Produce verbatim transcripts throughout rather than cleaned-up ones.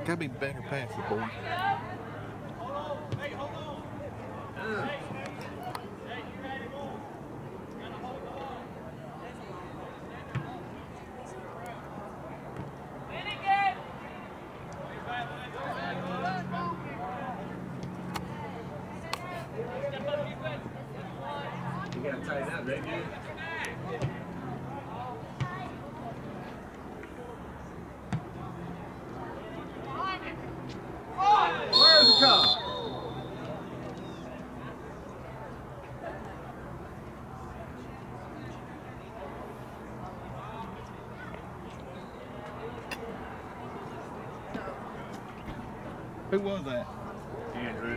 Gotta be better passes, boy. You gotta tighten up, right, dude? Where's the call? Who was that? Andrew.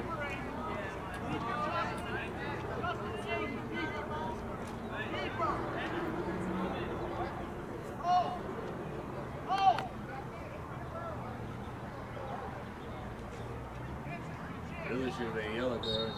Really should have been a yellow card.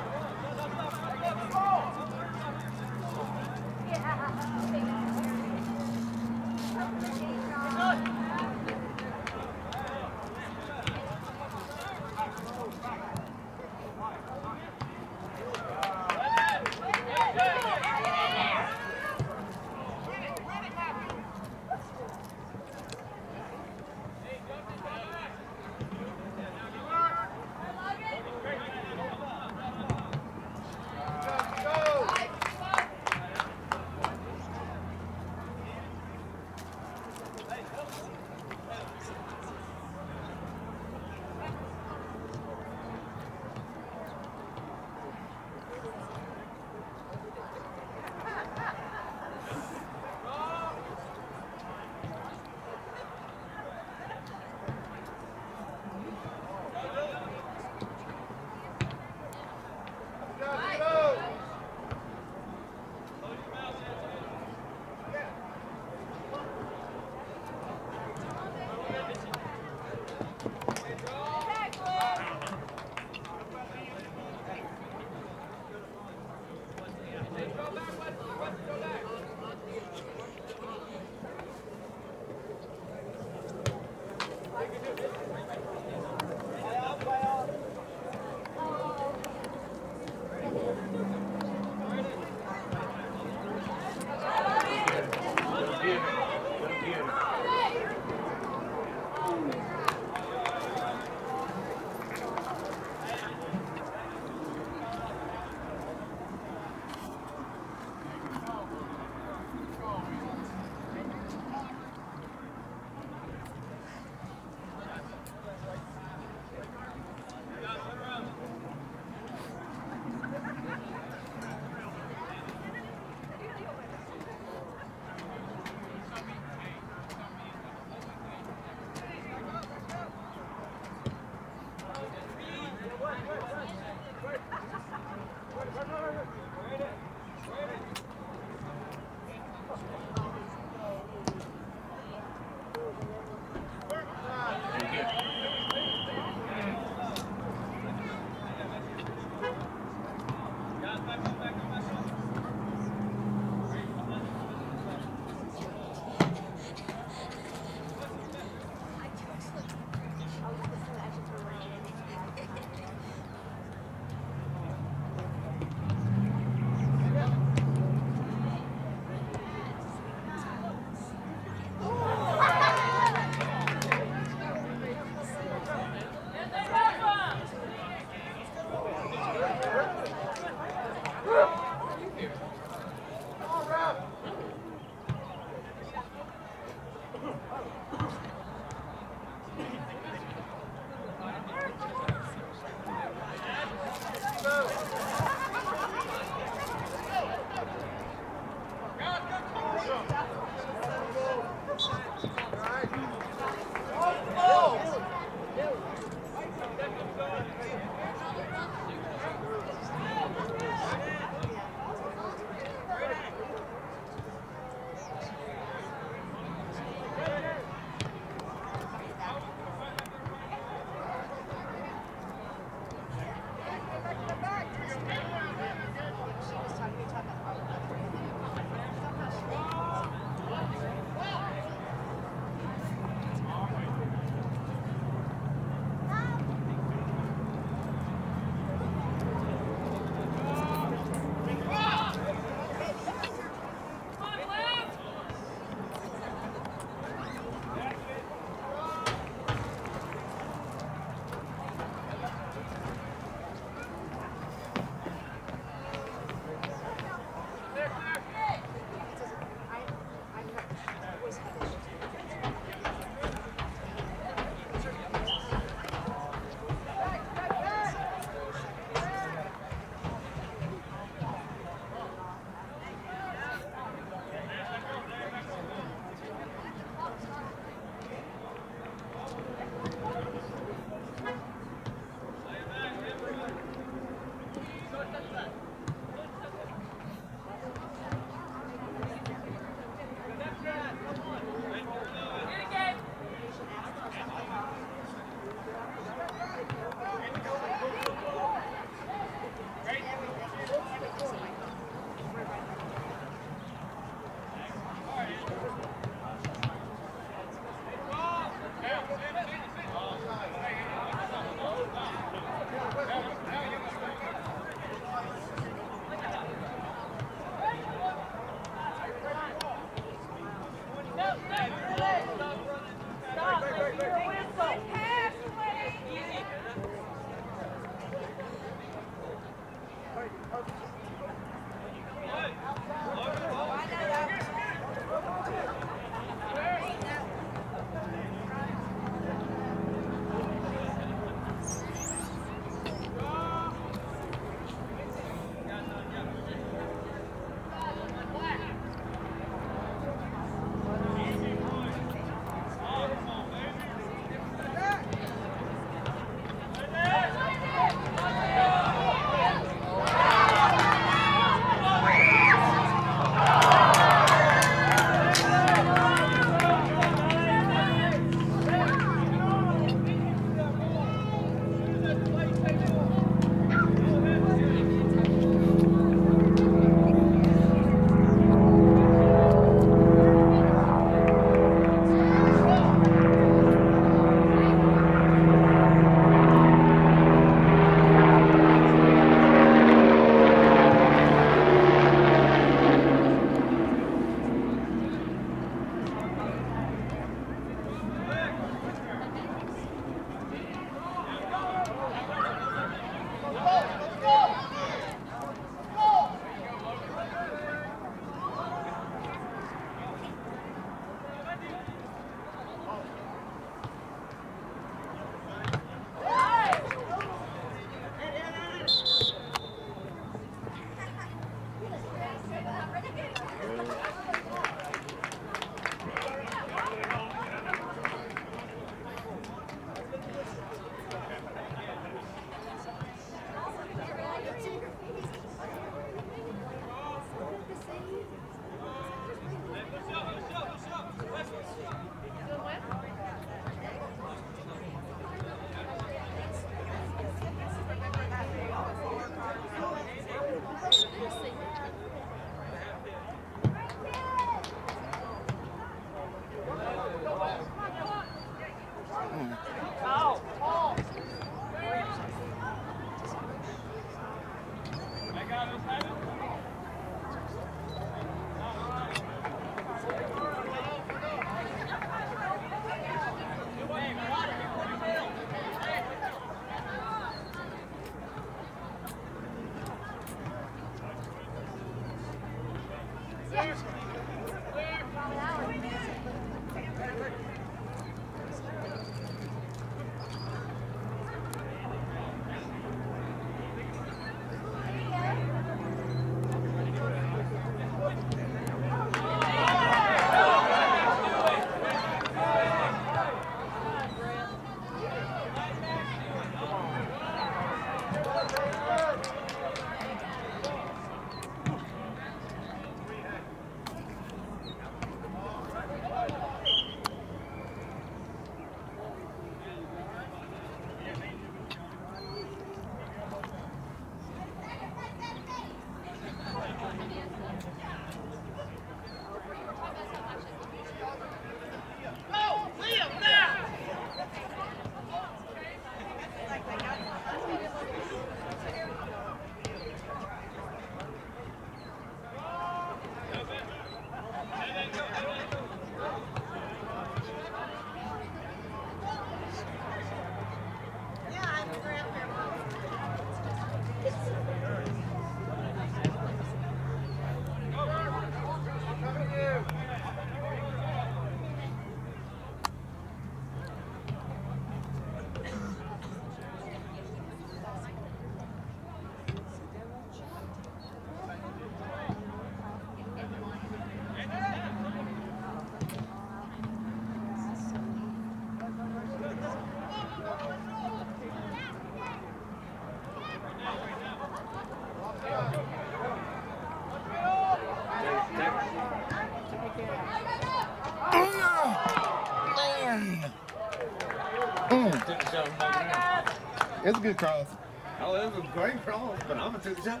It's a good cross. Oh, it was a great cross, but I'm gonna take the shot.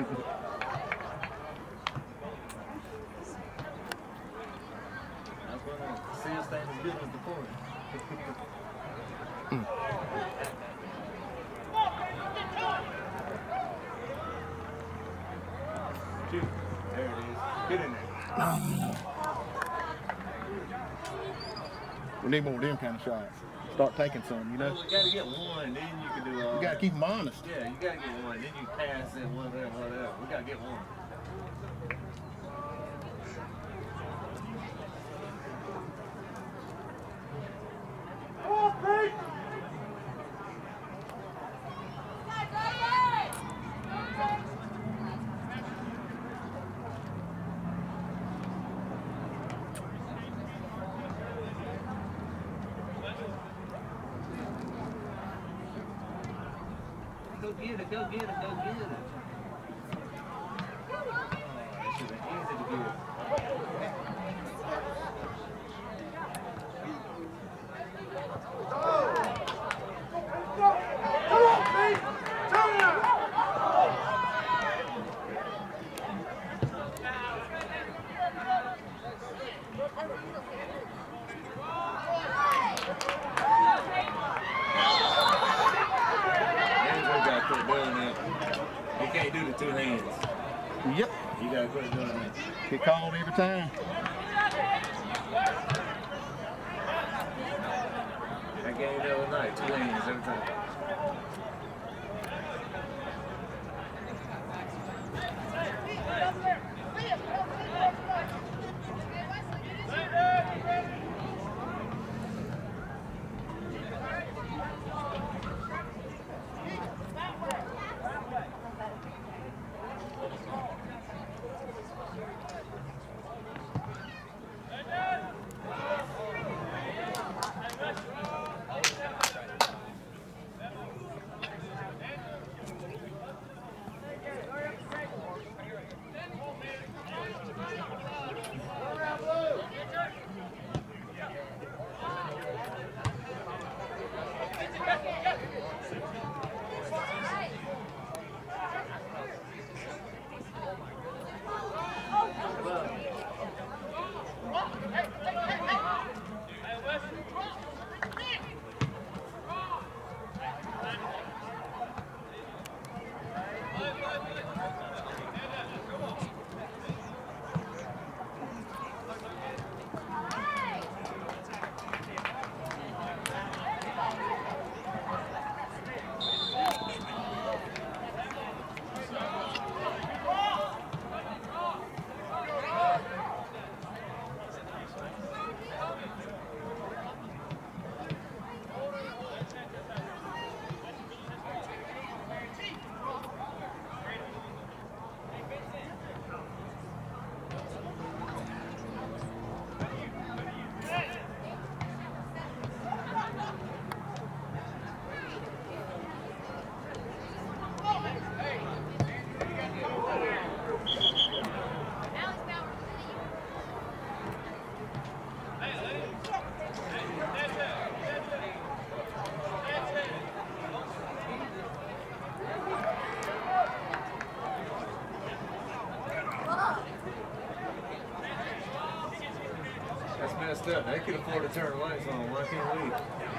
That's what I see us thing as good as the point. Shoot. There it is. Get in there. We need more of them kind of shots. Start taking some, you know? Well, we gotta get one, then you can do all You gotta that. keep them honest. Yeah, you gotta get one, then you pass it, whatever, whatever. We gotta get one. Go get it, go get it, go get it. Oh, that should have been easy to get. Quit doing that. You can't do the two hands. Yep. You gotta quit doing that. Get called every time. I gave the other night, two hands every time. That's messed up. They could afford to turn the lights on. Why can't we?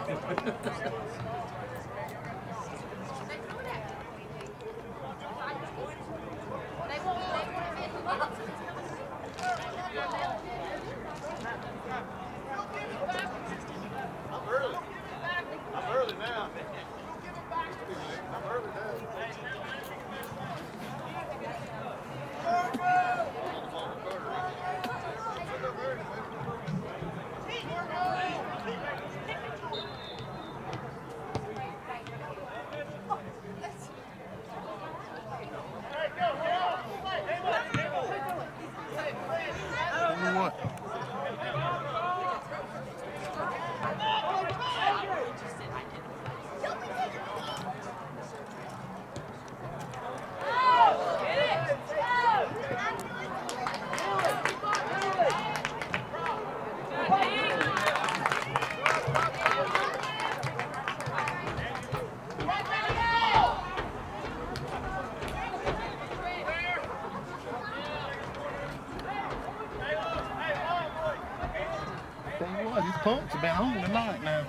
I'm early. I'm early now. I'm early now. What? Tell you what, these punks have been on tonight now.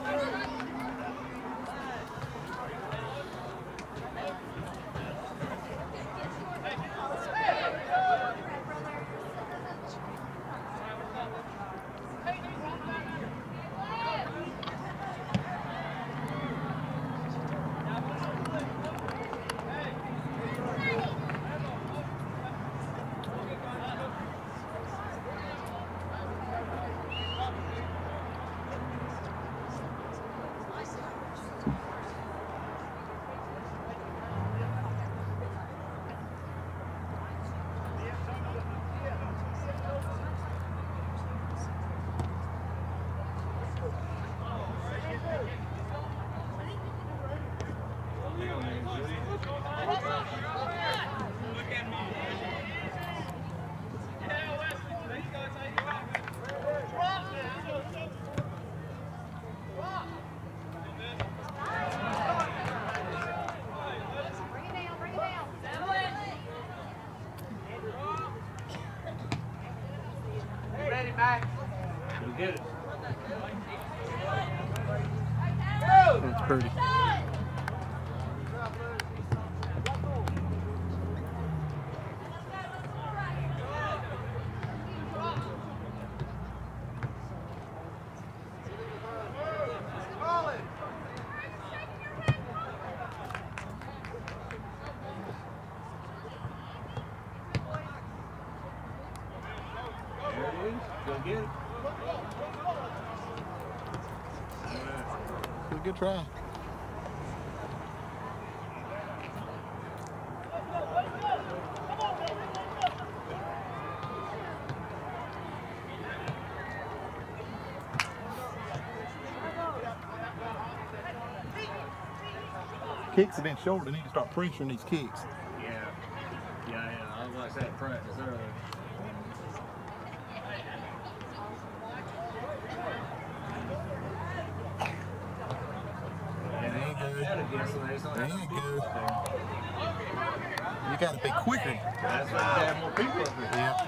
Go get it. That's pretty. Go get it. Good, good try. Kicks have been short. They need to start pressuring these kicks. Yeah. Yeah, yeah. I was like that practice earlier. There you go. You got to be quicker. That's why you have more people up here. Yeah.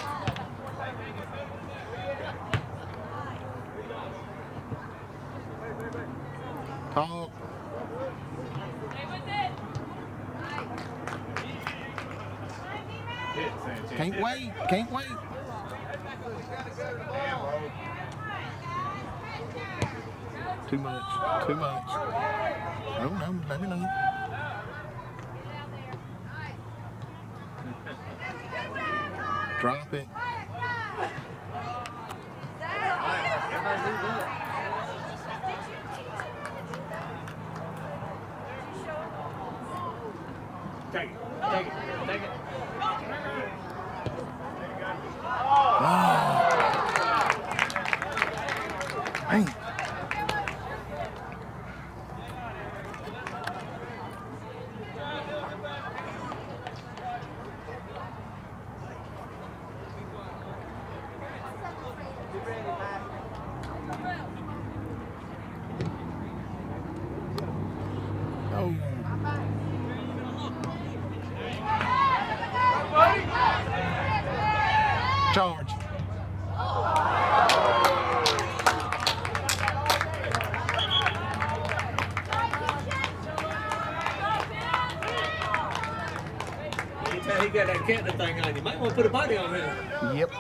Talk. Can't wait. Can't wait. Too much. Too much. No, no, let me know. Drop it. Take it. Take it. Take it. Oh. Dang. Oh. Charge. Anytime he got that Canton thing on, you might want to put a body on him. Yep.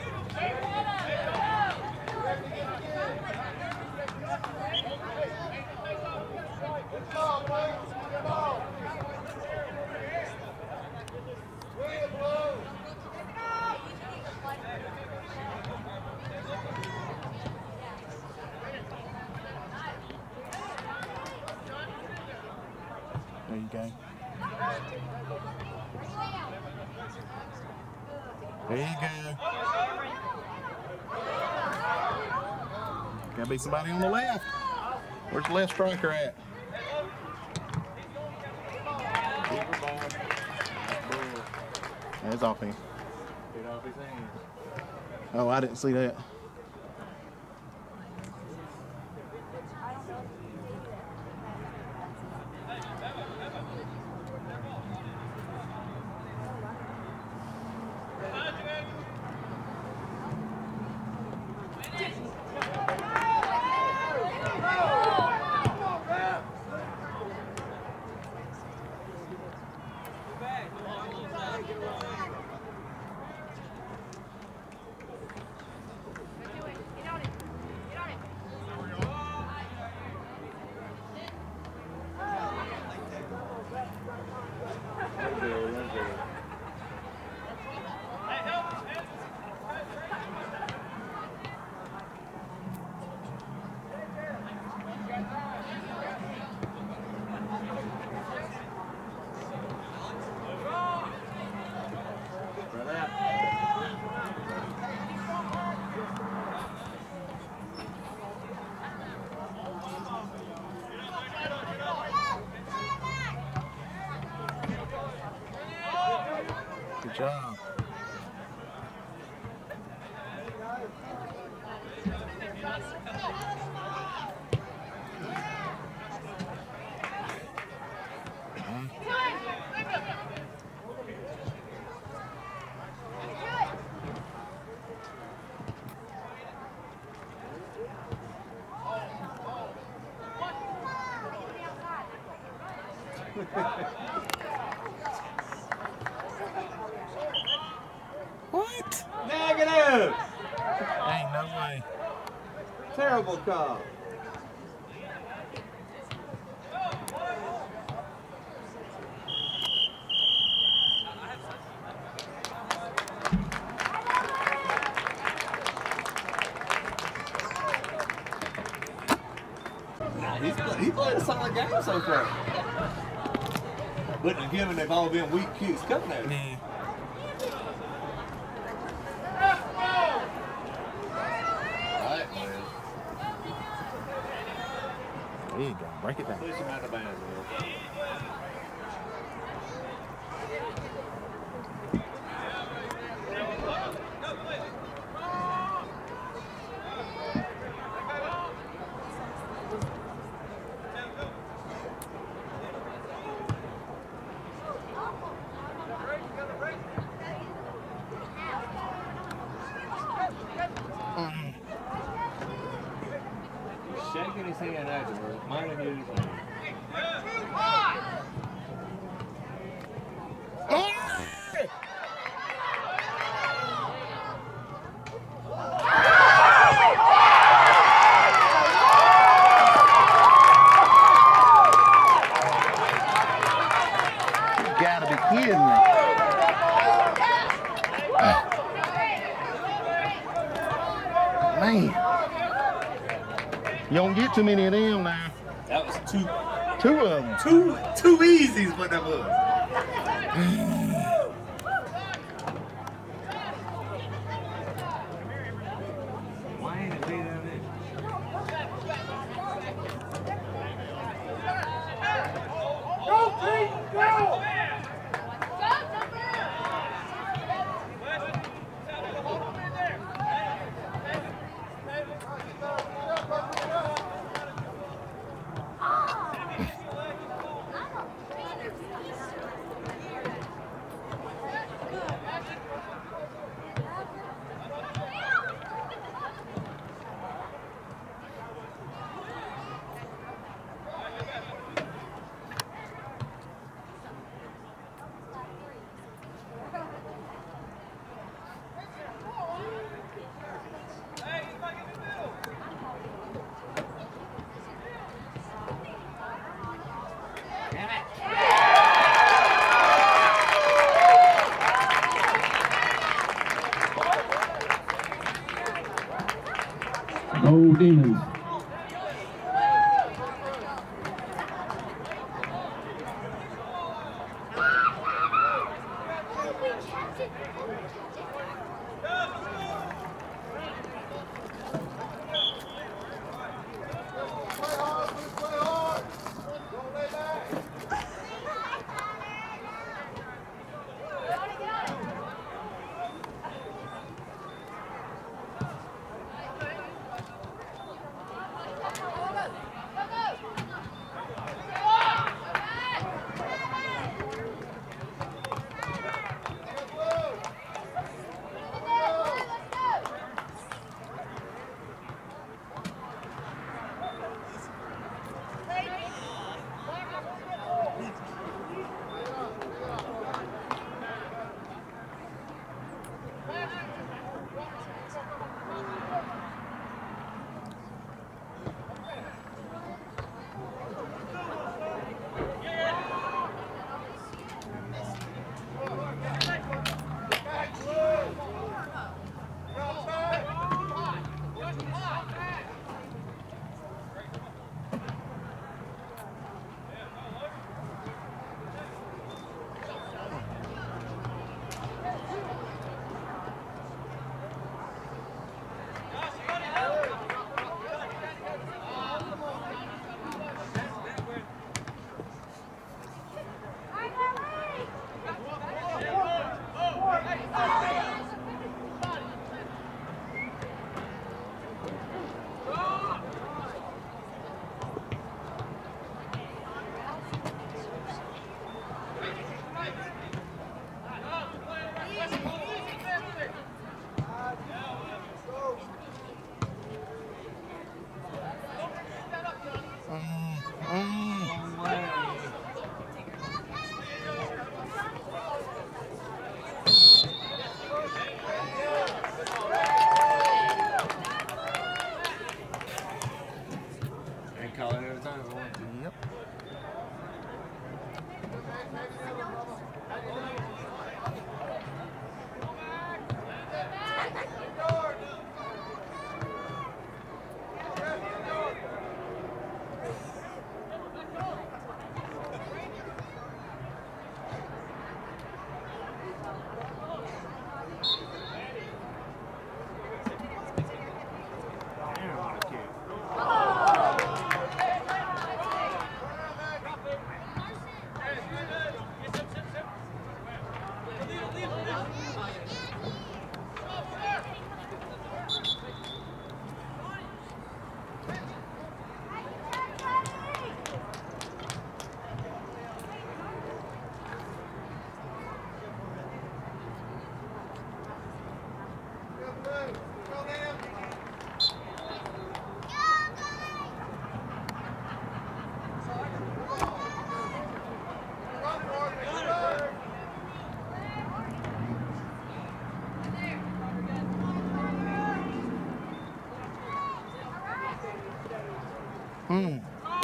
There you go. There you go. Gotta be somebody on the left. Where's the left striker at? That's off him. Get off his hands. Oh, I didn't see that. Good job. What? Negative. Ain't no way. Terrible call. He's play, he played a solid game so far. But given they've all been weak kicks coming at him. Yeah. Right, man. There you go. Break it down. Push him out of bounds, man. Shaking his hand afterwards, minding his hand. You gotta be kidding me. Man. You don't get too many of them now. That was two, Two of them. two, two easies, what that was. Why ain't it beat down there? Go, Pete, go! call it every time I want to. Yep. Hmm.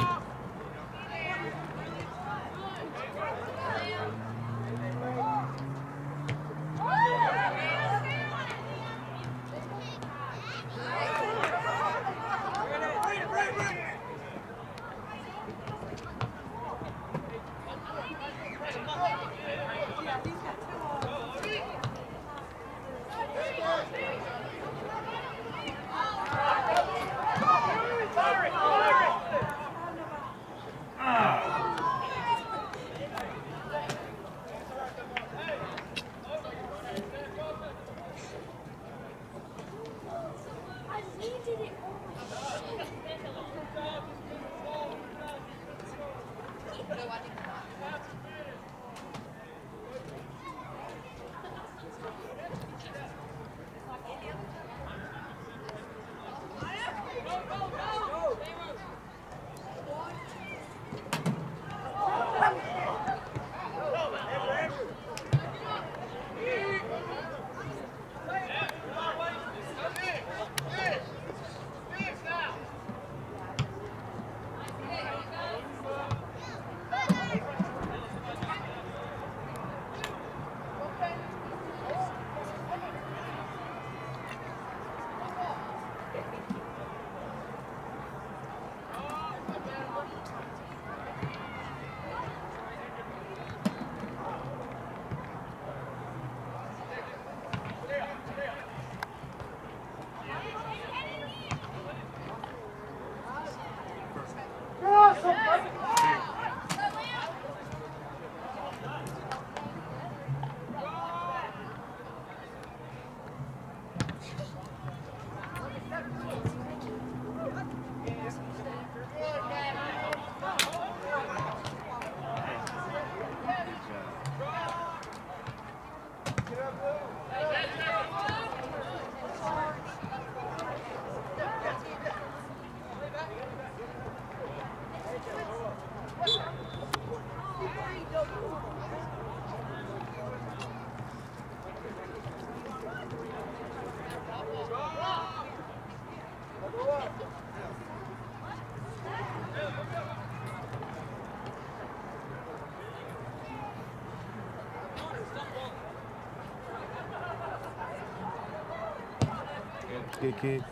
Good kid.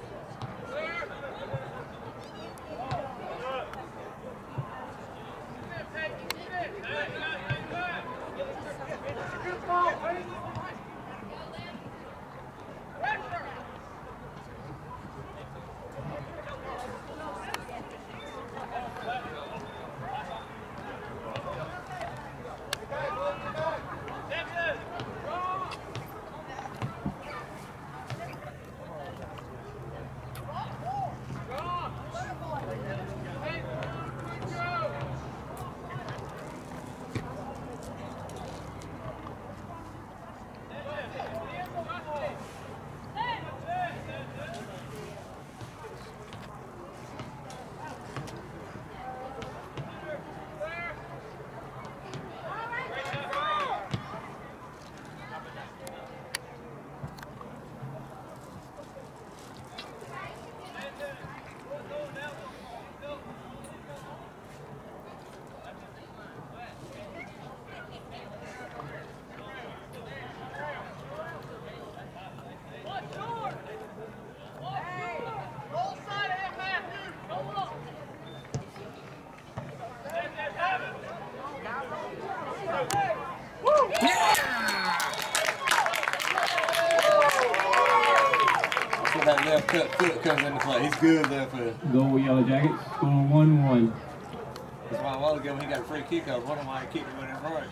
cut foot comes into play. He's good left foot. Go Yellow Jackets, score one one. That's why a while ago when he got a free kick, I was wondering why he kicked it when it right.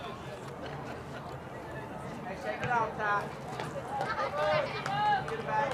Hey, shake it off, Ty. Get it back.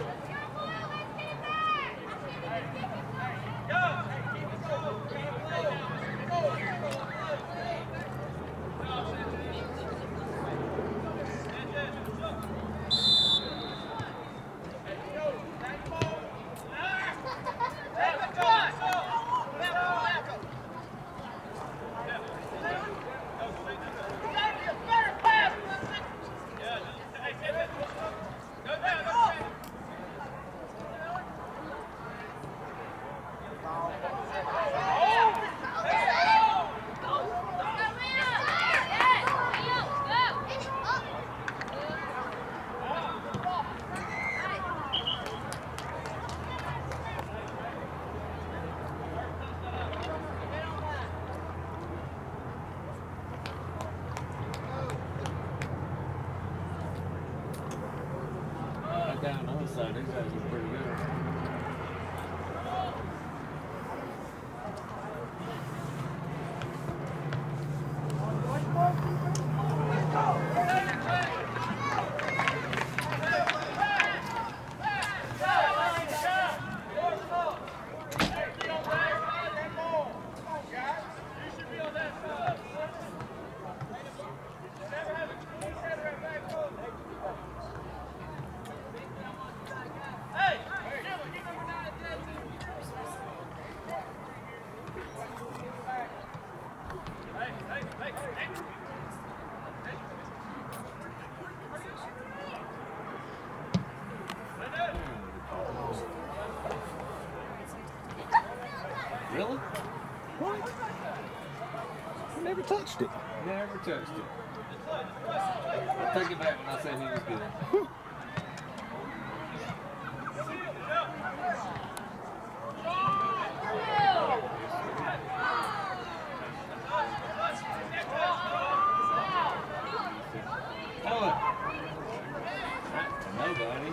Down the other side, these guys are pretty good. Really? What? Never touched it. Never touched it. I take it back when I said he was good. Nobody.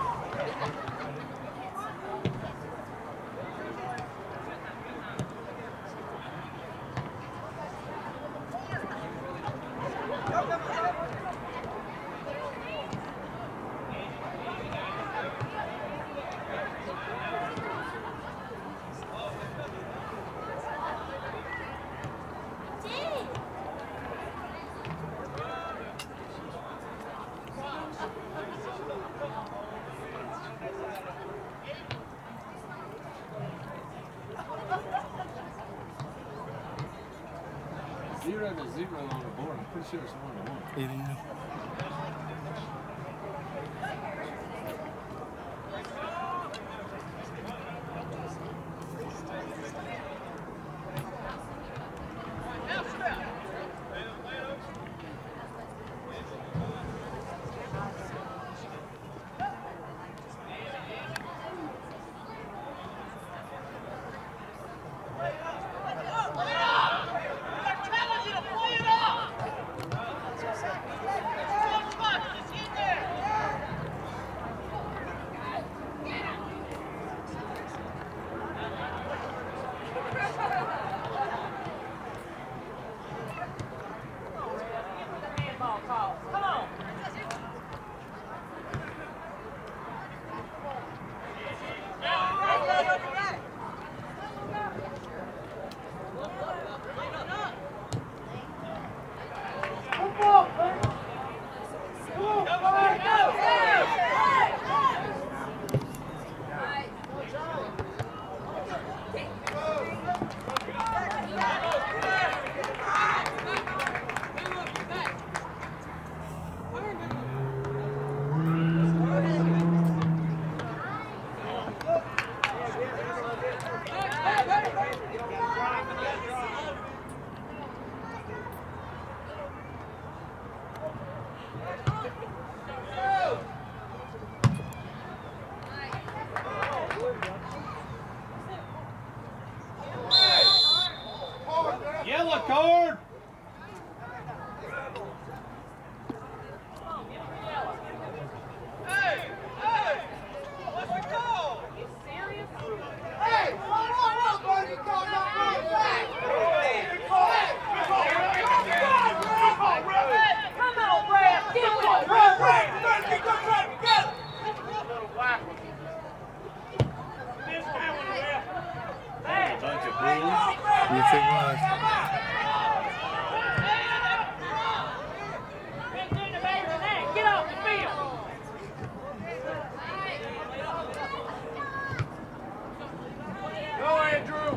Zero to zero on the board. I'm pretty sure it's one to one. It is. Yellow card. Hey, hey, what's the call? You think much? Get off the field. Go, Andrew.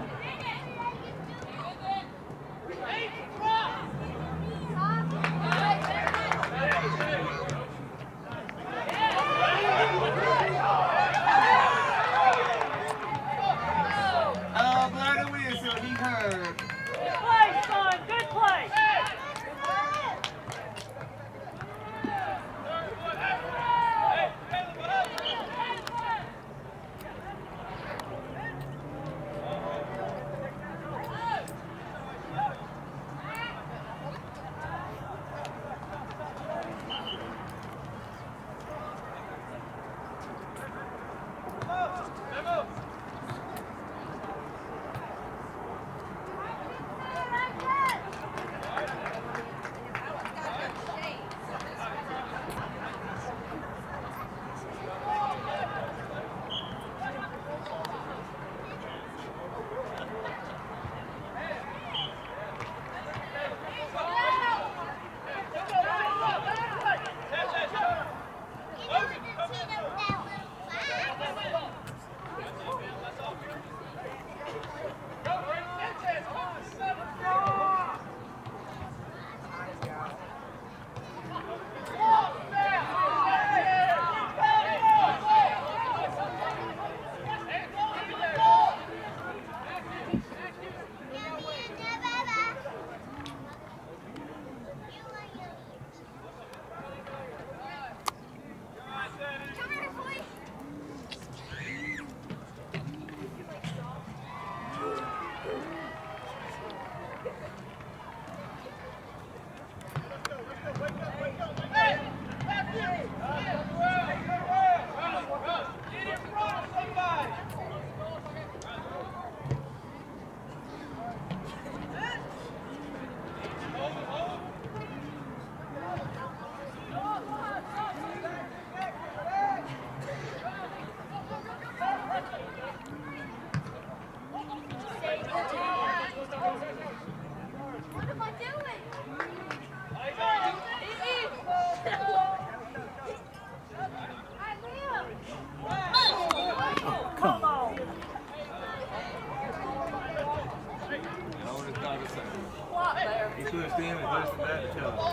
Oh, blow the whistle. He heard. Good play, son. Good play. He pushed in and pushed him back to tell him.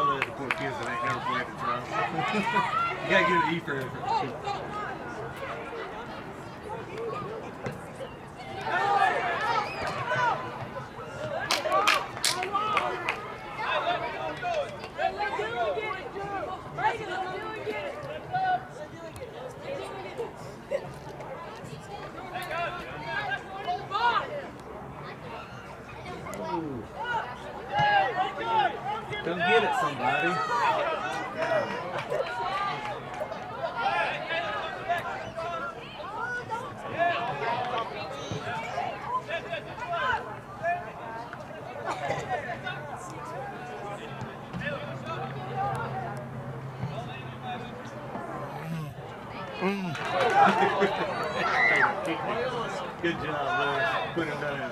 You gotta get an E for it. Come get it, somebody. Mm. Good job, Lewis. Put him down.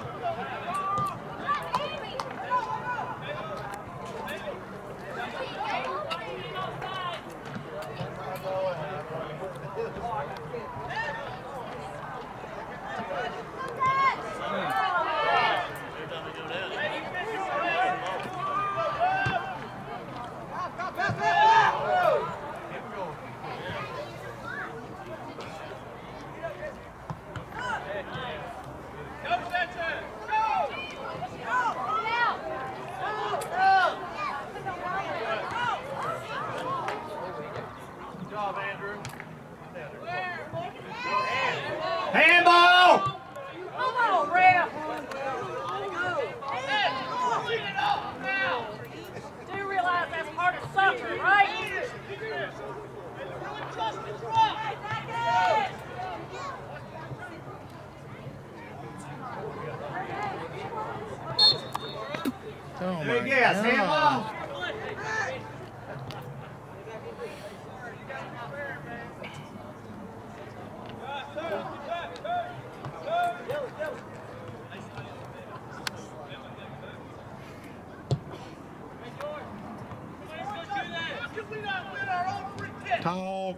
Handball! Come on, ref. Do you realize that's part of suffering, right? Oh my Big yes, God. handball! Talk.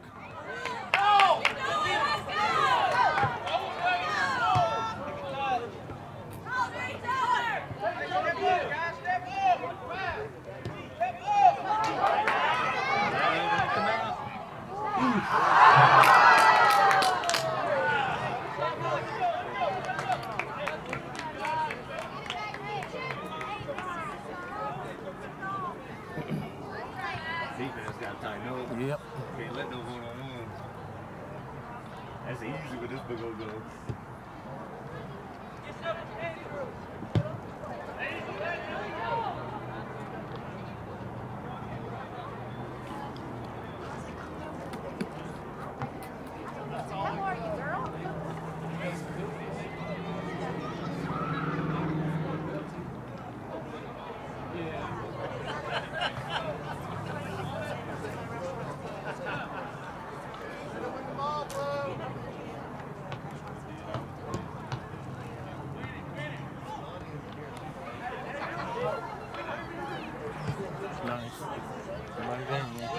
Defense got to tighten up. Yep. Can't let no one-on-ones. That's easy with this big old gun. How are you, girl? Nice. Somebody down there.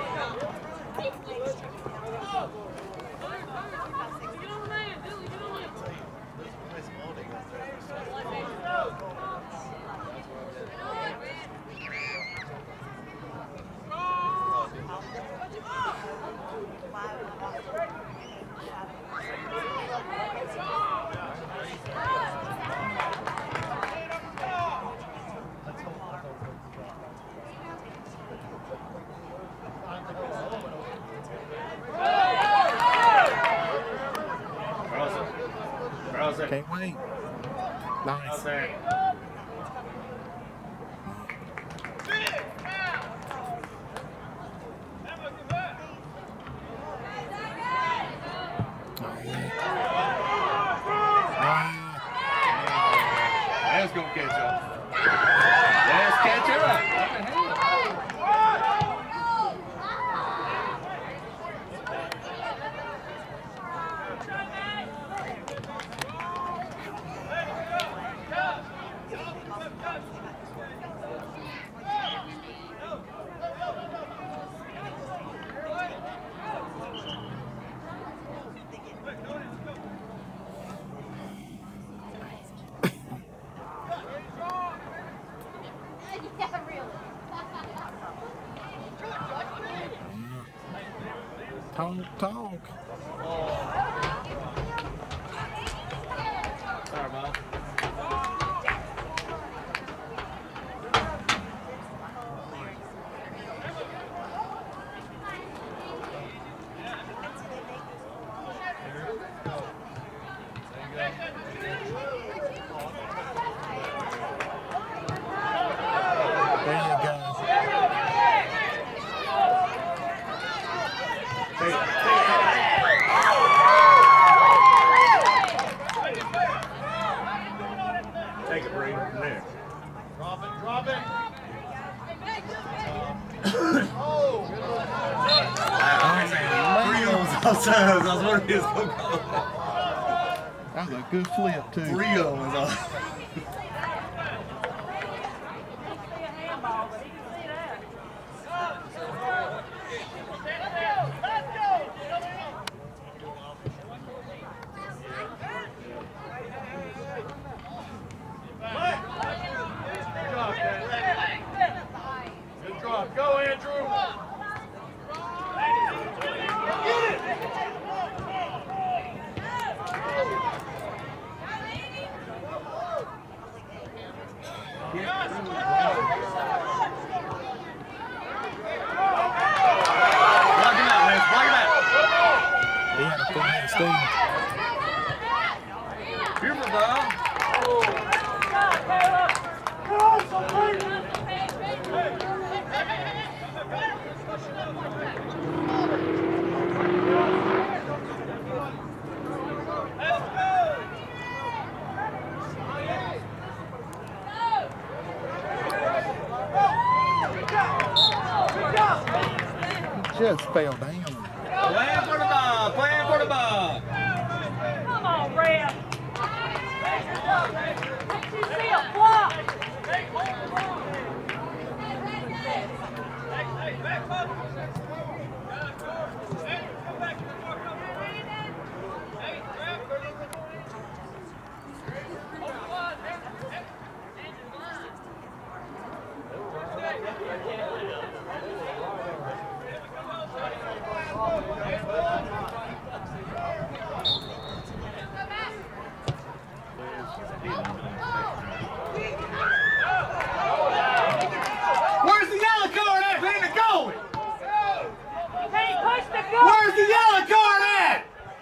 Can't wait. Nice. That's going to catch up. Let's catch up. Talk, talk. Sorry, Mom. There you go. That was a good flip, too. Three of them was on. Good drop. Go, Andrew. He had a full hand steam. Here for Bob. Just fell down. Playing for the ball. Playing for the ball. Come on, Red. Did you see a block? Where's the yellow card at? Where's it going? Can't push the gun. Where's the yellow card at?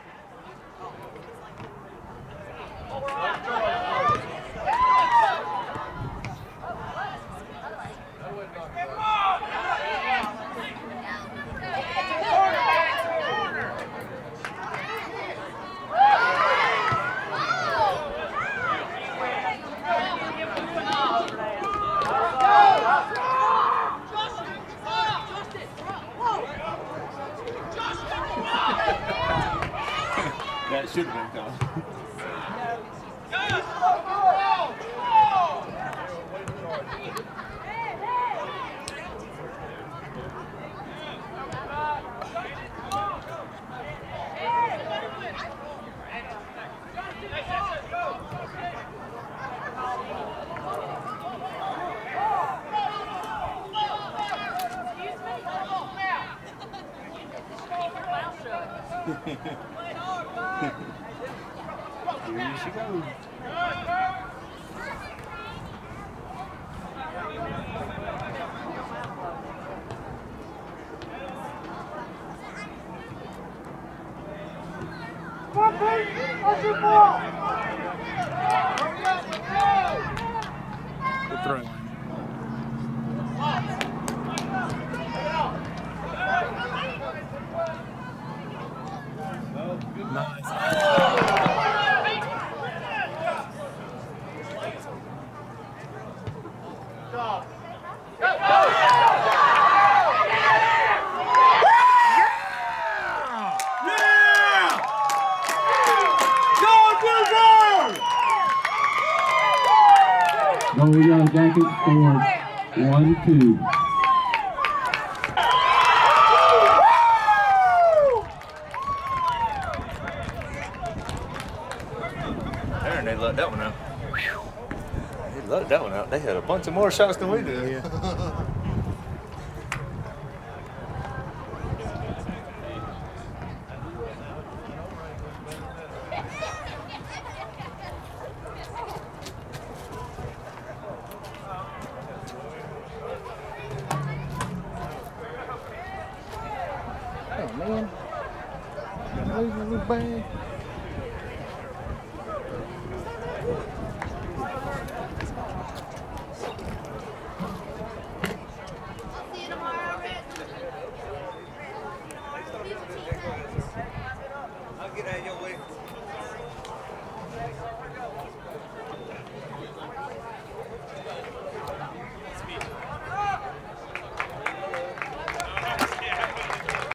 That should have been called. Here she goes. Good throw. Nice. Go Yellow Jackets scored one two. There, and they let that one out. They let that one out. They had a bunch of more shots than we did. Yeah. Oh, man. Losing the bag.